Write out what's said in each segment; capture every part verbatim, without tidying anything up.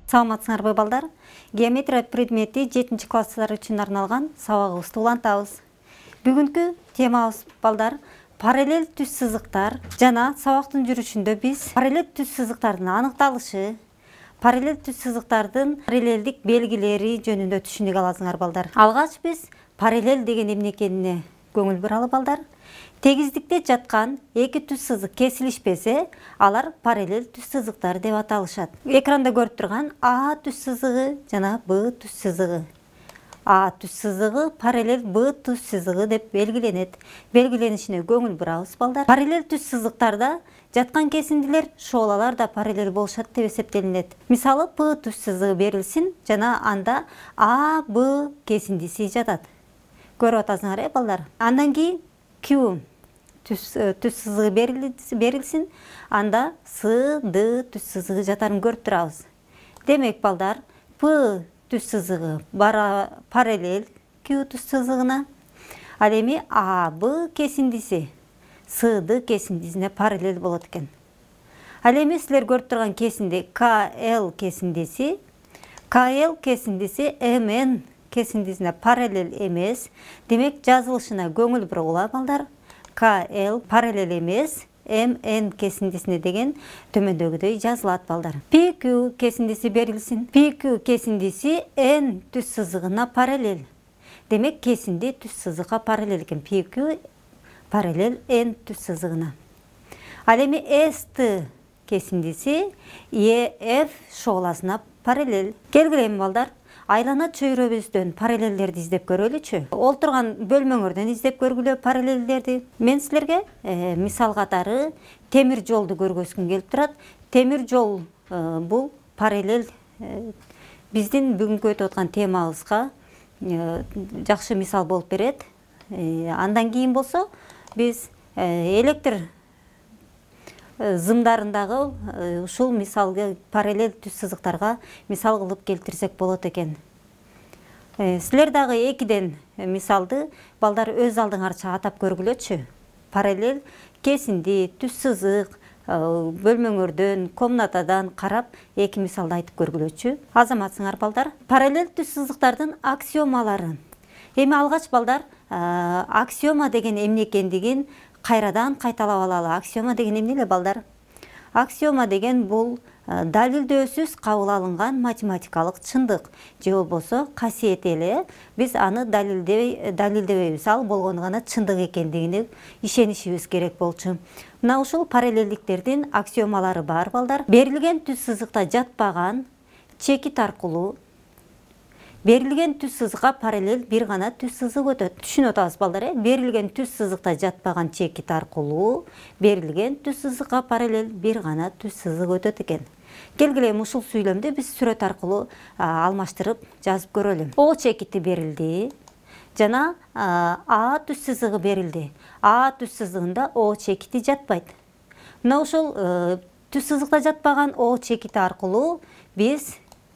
Саламатсыңарбы балдар? Геометрия предмети жетинчи класстар үчүн арналган сабагыбызды улантабыз. Бүгүнкү темабыз балдар параллель түз сызыктар жана сабактын жүрүшүндө биз параллель түз сызыктардын аныкталышы, параллель түз сызыктардын параллелдик белгилери жөнүндө түшүнүк аласыңар балдар. Алгач биз параллель деген эмне экенине көңүл буралы балдар. Тегиздикте жаткан эки түз сызык кесилишпесе, алар параллель түз сызыктар деп аталышат. Экранда көрүп турган А түз сызыгы жана Б түз сызыгы. А түз сызыгы параллель Б түз сызыгы деп белгиленет. Белгиленишине көңүл бурабыз балдар. Параллель түз сызыктарда жаткан кесиндилер, шоолалар да параллель болушат деп эсептелинет. Мисалы, П түз сызыгы берилсин жана анда А, Б кесиндиси жатат. Көрүп атасыңар э балдар. Андан кийин Q түз сызыгы берилсин, анда С, Д түз сызыгы жатарын көрүп турабыз. Демек балдар, П түз сызыгы параллель Q түз сызыгына, ал эми А, Б кесиндиси С, Д кесиндисине параллель болот экен. Ал эми силер көрүп турган кесинди К Л кесиндиси, К Л кесиндиси М Н кесиндисине параллель эмес. Демек жазылышына көңүл бургула балдар. К Л параллель эмес, М Н кесиндисине деген төмөндөгүдөй жазылат балдар. P Q кесиндиси берилсин. P Q кесиндиси N түз сызыгына параллель. Демек кесинди түз сызыкка параллель экен. P Q параллель N түз сызыгына. Ал эми S T кесиндиси E F шооласына параллель. Келгиле балдар. Айлана чөйрөбүздөн параллелдерди издеп көрөлүчү. Олтурган бөлмөңөрдөн издеп көргүлө параллелдерди. Мен силерге э, мисал катары темир жолду көргөзгүм келип турат. Темир жол э, бул параллель э, биздин бүгүнкү өтүп аткан темабызга э, жакшы мисал болуп берет. Э, андан кийин болсо биз э, электр зымдарындагы ушул мисалга параллель түз сызыктарга мисал кылып келтирсек болот экен. Силер дагы экиден мисалды балдар өз алдыңарча атап көргүлөчү. Параллель кесинди, түз сызык, бөлмөңөрдөн, комнатадан карап эки мисалды айтып көргүлөчү. Азаматсыңар балдар. Параллель түз сызыктардын аксиомалары. Эми алгач балдар аксиома деген эмне экендигин кайрадан кайталап алалы. Аксиома деген эмне эле балдар? Аксиома деген бул далилдөөсүз кабыл алынган математикалык чындык же болбосо касиет эле. Биз аны далилдебей далилдебейбиз, ал болгону гана чындык экендигине ишенишибиз керек болчу. Мына ушул параллелдиктердин аксиомалары бар балдар. Берилген түз сызыкта жатпаган чекит аркылуу берилген түз сызыкка параллель бир гана түз сызык өтөт. Түшүнүп атабыз балдар, э? Берилген түз сызыкта жатпаган чекит аркылуу берилген түз сызыкка параллель бир гана түз сызык өтөт экен. Келгиле ушул сүйлөмдү биз сүрөт аркылуу алмаштырып жазып көрөлү. О чекити берилди жана А түз сызыгы берилди. А түз сызыгында О чекити жатпайт. Мына ушул түз сызыкта жатпаган О чекити аркылуу биз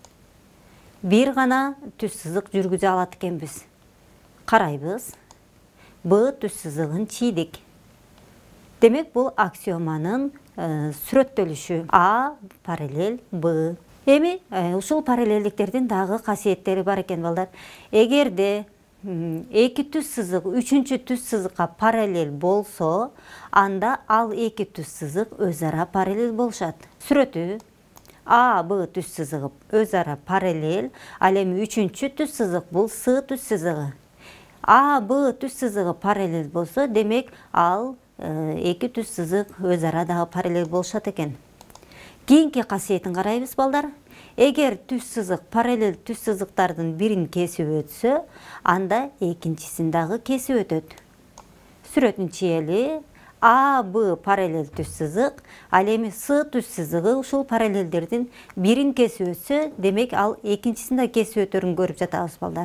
бир гана түз сызык жүргүзө алат экенбиз. Карайбыз. Б түз сызыгын чийдик. Демек бул аксиоманын э, сүрөттөлүшү. А параллель Б. Эми э, ушул параллелдиктердин дагы касиеттери бар экен балдар. Эгерде эки түз сызык үчүнчү түз сызыкка параллель болсо, анда ал эки түз сызык өз ара параллель болушат. Сүрөтү А, Б түз сызыгы өз ара параллель, ал эми үчүнчү түз сызык бул С түз сызыгы. А, Б түз сызыгы параллель болсо, демек ал эки түз сызык өз ара дагы параллель болушат экен. Кийинки касиетин карайбыз балдар. Эгер түз сызык параллель түз сызыктардын бирин кесип өтсө, анда экинчисин дагы кесип өтөт. Сүрөтүн чийели. А, Б параллель түз сызык, ал эми С түз сызыгы ушул параллелдердин бирин кесип өтсө, демек ал экинчисин да кесип өтөрүн көрүп жатабыз балдар.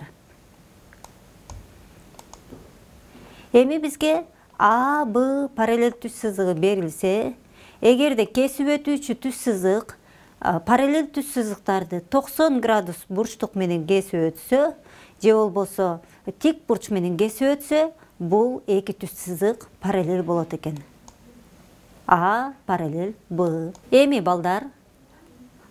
Эми бизге А, Б параллель түз сызыгы берилсе, эгерде кесип өтүүчү түз сызык параллель түз сызыктарды токсон градус бурчтук менен кесип өтсө, же болбосо тик бурч менен кесип өтсө, бул эки түз сызык параллель болот экен. А параллель Б. Эми балдар,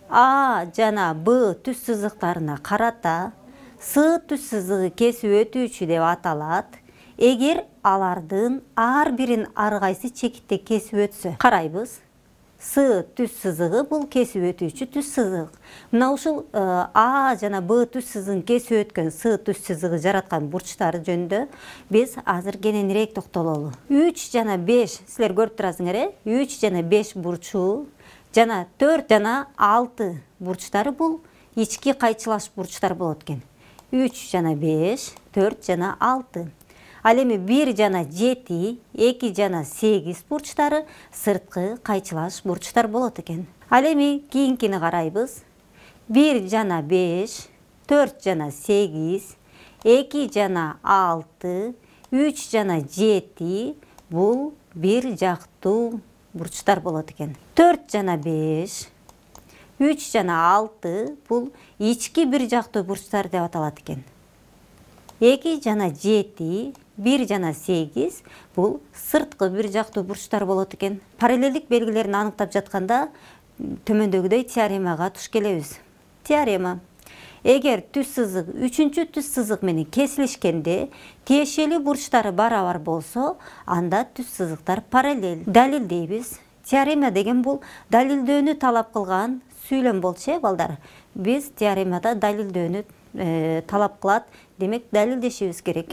А жана Б түз сызыктарына карата С түз сызыгы кесип өтүүчү деп аталат. Эгер алардын ар бирин ар кайсы чекитте кесип өтсө, карайбыз. С түз сызыгы бул кесип өтүүчү түз сызык. Мына ушул А жана Б түз сызыгын кесип өткөн С түз сызыгы жараткан бурчтары жөнүндө биз азыр кененирээк токтололу. үч жана беш, силер көрүп турасыңар, э? үч жана беш бурчу жана төрт жана алты бурчтары бул ички кайчылаш бурчтар болот экен. үч жана беш, төрт жана алты. Ал эми бир жана жети, эки жана сегиз бурчтары сырткы кайчылаш бурчтар болот экен. Ал эми кийинкини карайбыз. бир жана беш, төрт жана сегиз, эки жана алты, үч жана жети бул бир жактуу бурчтар болот экен. төрт жана беш, үч жана алты бул ички бир жактуу бурчтар деп аталат экен. эки жана жети, бир жана сегиз бул сырткы бир жактуу бурчтар болот экен. Параллелдик белгилерин аныктап жатканда төмөндөгүдөй теоремага туш келебиз. Теорема. Эгер түз сызык үчүнчү түз сызык менен кесилишкенде тиешелүү бурчтары барабар болсо, анда түз сызыктар параллель. Далил дейбиз. Теорема деген бул далилдөөнү талап кылган сүйлөм болчу, э, балдар. Биз теоремада далилдөөнү э, талап кылат, демек далилдешибиз керек.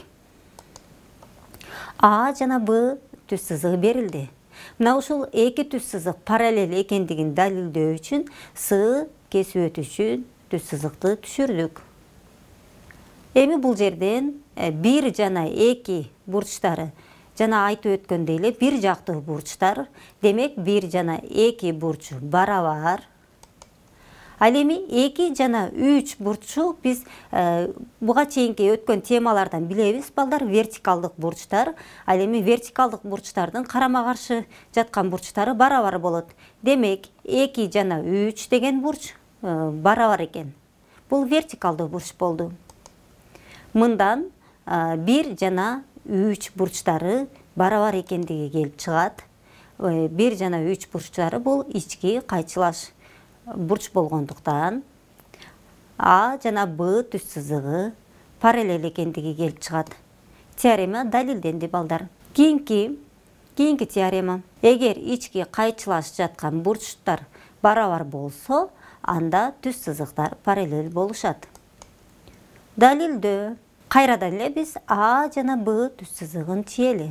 А жана Б түз сызыгы берилди. Мына ушул эки түз сызык параллель экендигин далилдөө үчүн С кесип өтүүчү түз сызыкты түшүрдүк. Эми бул жерден бир жана эки бурчтары жана айтып өткөндөй эле бир жактуу бурчтар, демек бир жана эки бурчу барабар. Ал эми эки жана үч бурчу биз э, буга чейинки өткөн темалардан билебиз, балдар, вертикалдык бурчтар. Ал эми вертикалдык бурчтардын карама каршы жаткан бурчтары барабар болот. Демек эки жана үч деген бурч э, барабар экен. Бул вертикалдуу бурч болду. Мындан э, бир жана үч бурчтары барабар экендиги келип чыгат. Э, бир жана үч бурчтары бул ички кайчылаш бурч болгондуктан А жана Б түз сызыгы параллель экендиги келип чыгат. Теорема далилденди, балдар. Кийинки кийинки теорема. Эгер ички кайчылаш жаткан бурчтар барабар болсо, анда түз сызыктар параллель болушат. Далилдөө. Кайрадан эле биз А жана Б түз сызыгын чийели.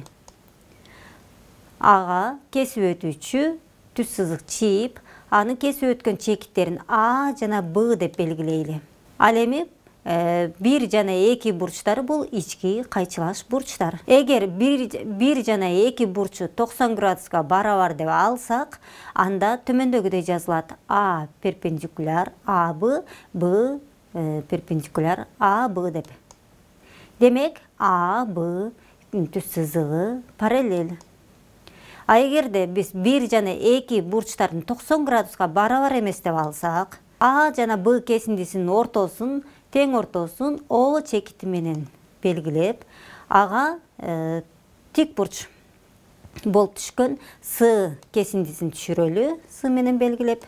Ага кесип өтүүчү түз сызык чийип, аны кесип өткөн чекиттерин А жана Б деп белгилейли. Ал эми бир жана эки бурчтары бул ички кайчылаш бурчтар. Эгер бир жана эки бурчу токсон градуска барабар деп алсак, анда төмөндөгүдөй жазылат: А перпендикуляр А Б, Б перпендикуляр А Б деп. Демек А Б түз сызыгы параллель. А эгерде биз бир жана эки бурчтардын токсон градуска барабар эмес деп алсак, А жана Б кесиндисинин ортосун, тең ортосун О чекити менен белгилеп, ага э, тик бурч болуп түшкөн С кесиндисин түшүрөлү, С менен белгилеп.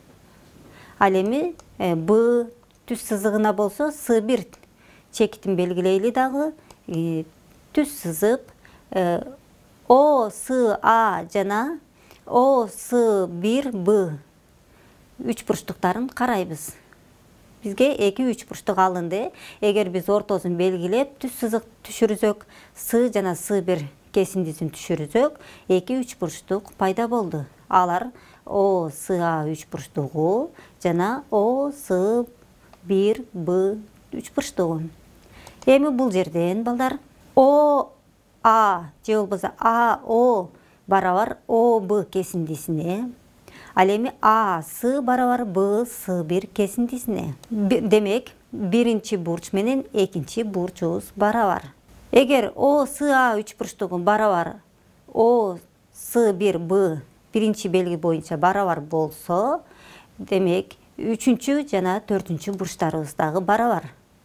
Ал эми э, Б түз сызыгына болсо С бир чекитин белгилейли дагы, э, түз сызып э, О С А жана О С бир Б үч бурчтуктарын карайбыз. Бизге эки үч бурчтук алынды. Эгер биз ортосун белгилеп түз сызык түшүрсөк, С жана С бир кесиндисин түшүрсөк, эки үч бурчтук пайда болду. Алар О С А үч бурчтугу жана О С бир Б үч бурчтугу. Эми бул жерден, балдар, О А же болбосо А О барабар О Б кесиндисине, ал эми А С барабар Б С бир кесиндисине. Демек биринчи бурч менен экинчи бурчубуз барабар. Эгер О С А үч бурчтугу барабар О С бир Б биринчи белги боюнча барабар болсо, демек үчүнчү жана төртүнчү бурчтарыбыз дагы барабар.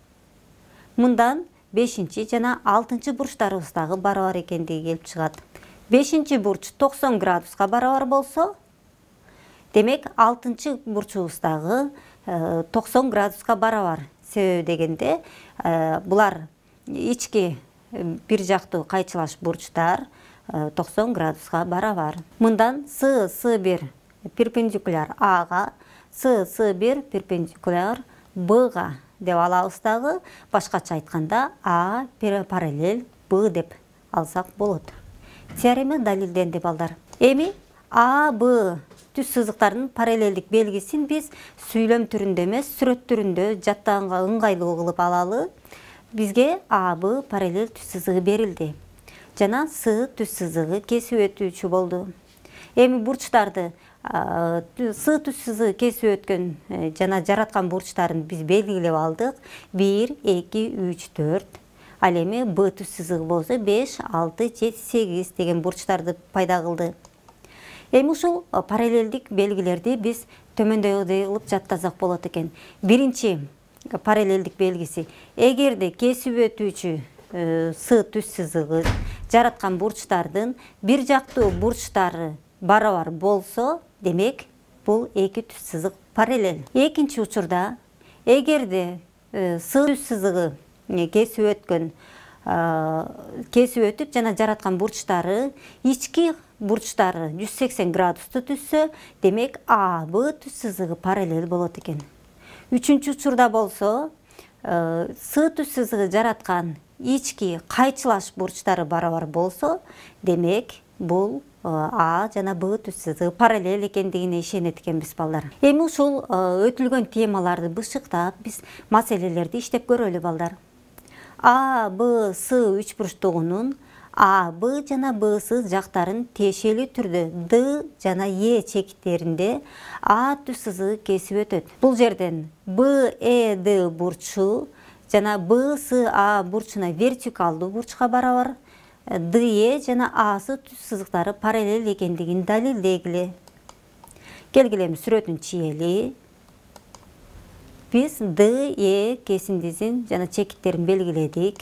Мындан бешинчи жана алтынчы бурчтарыбыз дагы барабар экендиги келип чыгат. бешинчи бурч токсон градуска барабар болсо, Демек алтынчы бурчубуздагы токсон градуска барабар. Себеби дегенде булар ички бир жактуу кайчылаш бурчтар токсон градуска барабар. Мындан С С бир перпендикуляр Ага, С С бир перпендикуляр Бга деп алабыз дагы. Башкача айтканда А параллель Б деп алсак болот. Теорема далилденди балдар. Эми А, Б түз сызыктардын параллелдик белгисин биз сүйлөм түрүндө эмес, сүрөт түрүндө жаттаганга ыңгайлуу кылып алалы. Бизге А, Б параллель түз сызыгы берилди. Жана С түз сызыгы кесип өтүүчү болду. Эми бурчтарды С түз сызыгы кесип өткөн жана жараткан бурчтарын биз белгилеп алдык. бир, эки, үч, төрт. Ал эми Б түз сызыгы болсо беш, алты, жети, сегиз деген бурчтарды пайда кылды. Эми ушул параллелдик белгилерди биз төмөндөгүдөй кылып жаттасак болот экен. Биринчи параллелдик белгиси: эгерде кесип өтүүчү С түз сызыгы жараткан бурчтардын бир жактуу бурчтары барабар болсо, демек бул эки түз сызык параллель. Экинчи учурда эгерде С түз сызыгы кесип өткөн кесип өтүп жана жараткан бурчтары ички бурчтары жүз сексен градусту түзсө, демек А, Б түз сызыгы параллель болот экен. Үчүнчү учурда болсо, С түз сызыгы жараткан ички кайчылаш бурчтары барабар болсо, демек бул А жана Б түз сызыгы параллель экендигине ишенет экенбиз балдар. Эми ушул өтүлгөн темаларды бышыктап, биз маселелерди иштеп көрөлү балдар. А, Б, С үч бурчтугунун А, Б жана Б, С жактарын тиешелүү түрдө Д жана Е чекиттеринде А түз сызыгы кесип өтөт. Бул жерден Б, Э, Д бурчу жана Б, С, А бурчуна вертикалдуу бурчка барабар. Д, Е жана А, С түз сызыктары параллель экендигин далилдегиле. Келгиле сүрөтүн чийели. Биз Д, Е кесиндисин жана чекиттерин белгиледик.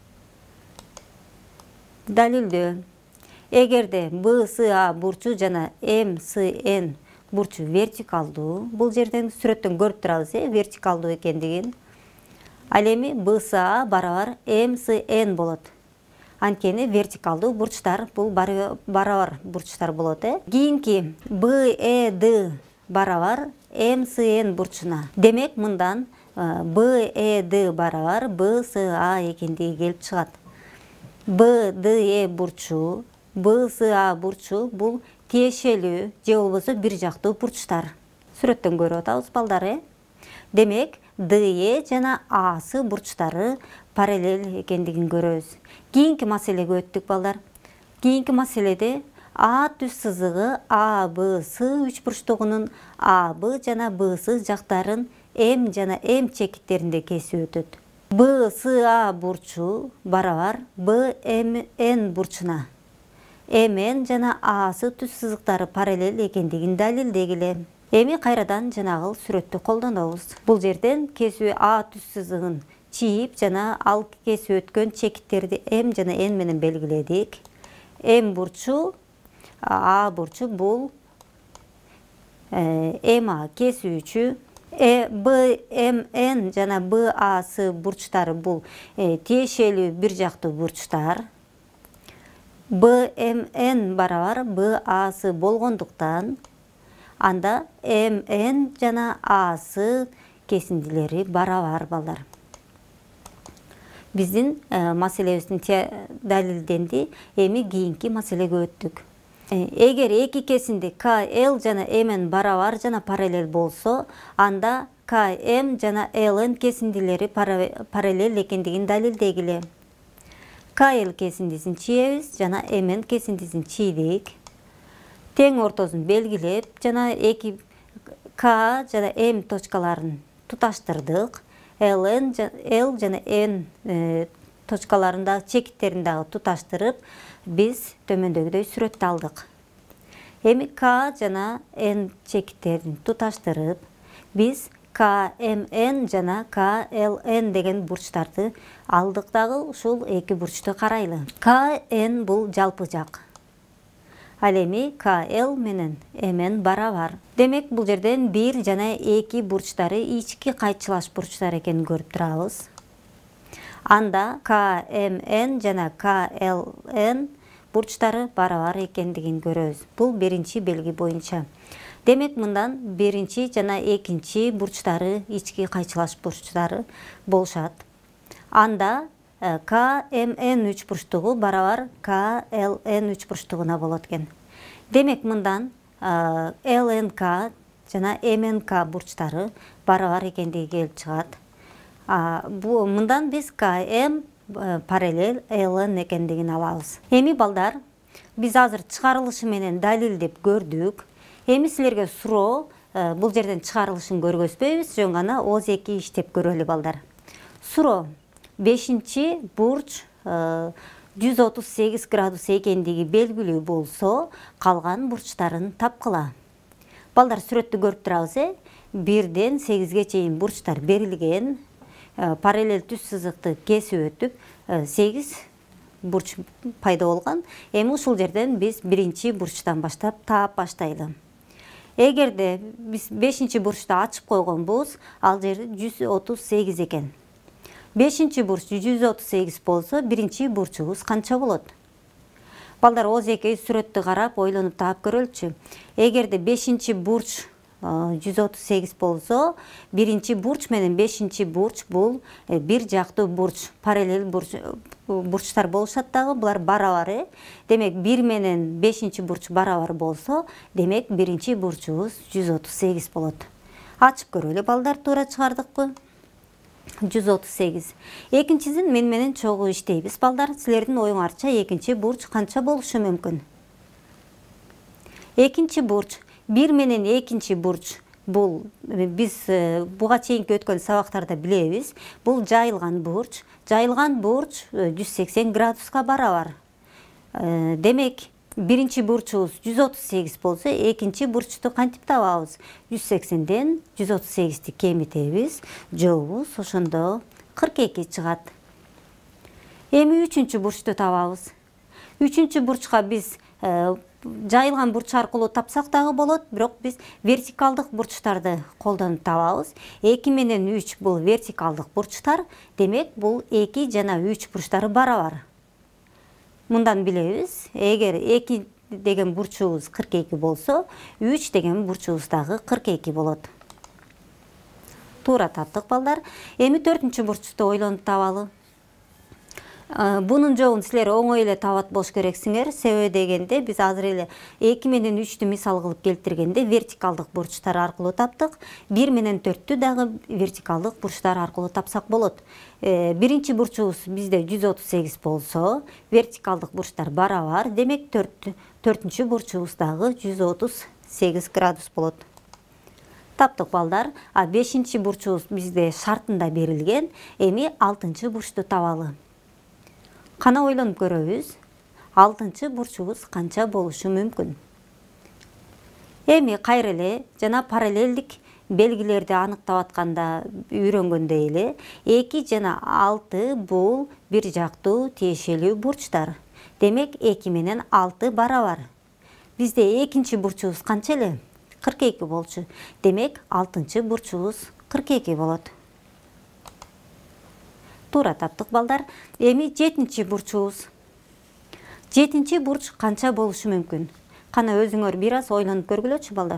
Далилдөө: эгерде Б, С, А бурчу жана М, С, Н бурчу вертикалдуу, бул жерден сүрөттөн көрүп турабыз, вертикалдуу экендигин. Ал эми Б, С, А барабар М, С, Н болот. Анткени вертикалдуу бурчтар бул барабар бурчтар болот. Кийинки Б, Э, Д барабар М, С, Н бурчуна. Демек мындан Б, Э, Д барабар Б, С, А экендиги келип чыгат. Б, Д, Э бурчу, Б, С, А бурчу бул тиешелүү же болбосо бир жактуу бурчтар. Сүрөттөн көрүп атабыз балдар. Демек Д, Е жана А, С бурчтары параллель экендигин көрөбүз. Кийинки маселеге өттүк балдар. Кийинки маселеде А түз сызыгы А, Б, С үч бурчтугунун А, Б жана Б, С жактарын М жана М чекиттеринде кесип өтөт. Б, С, А бурчу барабар Б, М, Н бурчуна. М, Н жана А, С түз сызыктары параллель экендигин далилдегиле. Эми кайрадан жанагыл сүрөттү колдонобуз. Бул жерден кесип А түз сызыгын чийип жана ал кесип өткөн чекиттерди М жана Н менен белгиледик. М бурчу, А бурчу бул М, А кесүүчү. Б, М, Н жана Б, А, С бурчтары бул тиешелүү бир жактуу бурчтар. Б, М, Н барабар Б, А, С болгондуктан анда М, Н жана А, С кесиндилери барабар балдар. Биздин маселебиздин далилденди. Эми кийинки маселеге өттүк. Эгер эки кесинди К, Л жана М, Н барабар жана параллель болсо, анда К, М жана Л, Н кесиндилери параллель экендигин далилдегиле. К, Л кесиндисин чийебиз жана М, Н кесиндисин чийдик. Тең ортосун белгилеп жана эки К жана М точкаларын туташтырдык. Л, Н, Л жана Н точкаларындагы чекиттерин дагы туташтырып, биз төмөндөгүдөй сүрөттү алдык. Эми К жана Н чекиттерин туташтырып, биз К, М, Н жана К, Л, Н деген бурчтарды алдык дагы ушул эки бурчту карайлы. К, Н бул жалпы жак. Ал эми К Л менен Мн барабар. Демек бул жерден бир жана эки бурчтары ички кайчылаш бурчтар экенин көрүп турабыз. Анда К М Н жана К Л Н бурчтары барабар экендигин көрөбүз. Бул биринчи белги боюнча. Демек мындан биринчи жана экинчи бурчтары ички кайчылаш бурчтары болушат. Анда К М Н үч бурчтугу барабар К Л Н үч бурчтугуна болот экен. Демек мындан Л Н К жана М Н К бурчтары барабар экендиги келип чыгат. Бу мындан биз К М параллель Л Н экендигин алабыз. Эми балдар, биз азыр чыгарылышы менен далилдеп көрдүк. Эми силерге суроо, бул жерден чыгарылышын көргөзбөйбүз, жөн гана оз эки иштеп көрөлү балдар. Суроо: бешинчи бурч жүз отуз сегиз градус экендиги белгилүү болсо, калган бурчтарын тапкыла. Балдар, сүрөттү көрүп турабыз, э? бирден сегизге чейин бурчтар берилген. Параллель түз сызыкты кесип өтүп, сегиз бурч пайда болгон. Эми ушул жерден биз биринчи бурчтан баштап таап баштайлы. Эгерде биз бешинчи бурчту ачып койгонбуз, ал жерде жүз отуз сегиз экен. бешинчи бурч жүз отуз сегиз болсо, биринчи бурчубуз канча болот? Балдар, оз эки сүрөттү карап ойлонуп таап көрөлчү. Эгерде бешинчи бурч жүз отуз сегиз болсо, биринчи бурч менен бешинчи бурч бул бир жактуу бурч, параллель бурч, бурчтар болушат дагы, булар барабар. Демек бир менен бешинчи бурч барабар болсо, демек биринчи бурчубуз жүз отуз сегиз болот. Ачып көрөлү балдар, туура чыгардыкпы? жүз отуз сегиз. Экинчисин мен менен чогуу иштейбиз балдар. Силердин оюңарча экинчи бурч канча болушу мүмкүн? Экинчи бурч, бир менен экинчи бурч, бул биз буга чейинки өткөн сабактарда билебиз. Бул жайылган бурч. Жайылган бурч жүз сексен градуска барабар. Демек биринчи бурчубуз жүз отуз сегиз болсо, экинчи бурчту кантип табабыз? жүз сексенден жүз отуз сегизди кемитебиз, жообуз ошондо кырк эки чыгат. Эми үчүнчү бурчту табабыз. Үчүнчү бурчка биз жайылган бурч аркылуу тапсак дагы болот, бирок биз вертикалдык бурчтарды колдонуп табабыз. эки менен үч бул вертикалдык бурчтар, демек бул эки жана үч бурчтары барабар. Мындан билебиз, эгер эки деген бурчубуз кырк эки болсо, үч деген бурчубуз дагы кырк эки болот. Туура таптык балдар. Эми төртүнчү бурчту ойлонуп табалы. Бунун жообун силер оңой эле табат болуш керексиңер. Себеби дегенде биз азыр эле эки менен үчтү мисал кылып келтиргенде вертикалдык бурчтар аркылуу таптык. бир менен төрттү дагы вертикалдык бурчтар аркылуу тапсак болот. Биринчи бурчубуз бизде жүз отуз сегиз болсо, вертикалдык бурчтар барабар. Демек төртүнчү бурчубуз дагы жүз отуз сегиз градус болот. Таптык балдар. А бешинчи бурчубуз бизде шартында берилген. Эми алтынчы бурчту табалы. Кана ойлонуп көрөбүз. алтынчы бурчубуз канча болушу мүмкүн? Эми кайра эле жана параллелдик белгилерди аныктап атканда үйрөнгөндөй эле, эки жана алты бул бир жактуу тиешелүү бурчтар. Демек эки менен алты барабар. Бизде экинчи бурчубуз канча эле? кырк эки болчу. Демек алтынчы бурчубуз кырк эки болот. Туура таптык балдар. Эми жетинчи бурчубуз. жетинчи бурч канча болушу мүмкүн? Кана өзүңөр бир аз ойлонуп көргүлөчү балдар.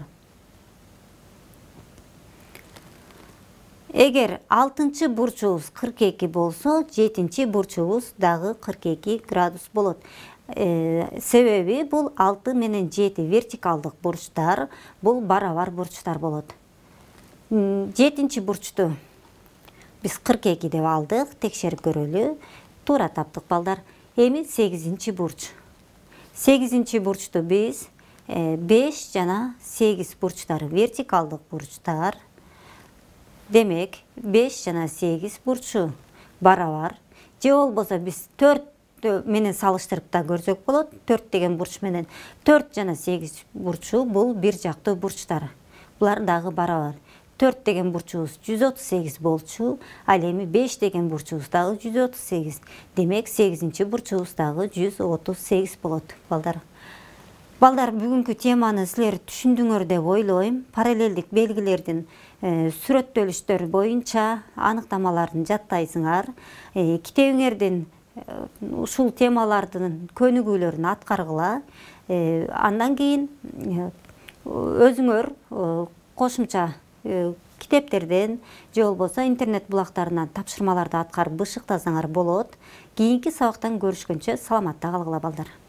Эгер алтынчы бурчубуз кырк эки болсо, жетинчи бурчубуз дагы кырк эки градус болот. Себеби бул алты менен жети вертикалдык бурчтар, бул барабар бурчтар болот. жетинчи бурчту биз кырк эки деп алдык, текшерип көрөлү. Туура таптык балдар. Эми сегизинчи бурч. сегизинчи бурчту биз беш жана сегиз бурчтары вертикалдык бурчтар. Демек беш жана сегиз бурчу барабар. Же болбосо биз төрт менен салыштырып да көрсөк болот. төрт деген бурч менен төрт жана сегиз бурчу бул бир жактуу бурчтар. Булар дагы барабар. төрт деген бурчубуз жүз отуз сегиз болчу, ал эми беш деген бурчубуз дагы жүз отуз сегиз. Демек сегизинчи бурчубуз дагы жүз отуз сегиз болот балдар. Балдар, бүгүнкү теманы силер түшүндүңөр деп ойлойм. Параллелдик белгилердин сүрөттөлүштөр боюнча аныктамаларын жаттайсыңар. Китебиңердин ушул темалардын көнүгүүлөрүн аткаргыла. Андан кийин өзүңөр кошумча китептерден же болбосо интернет булактарынан тапшырмаларды аткарып бышыктасаңар болот. Кийинки сабактан көрүшкөнчө саламатта калгыла балдар.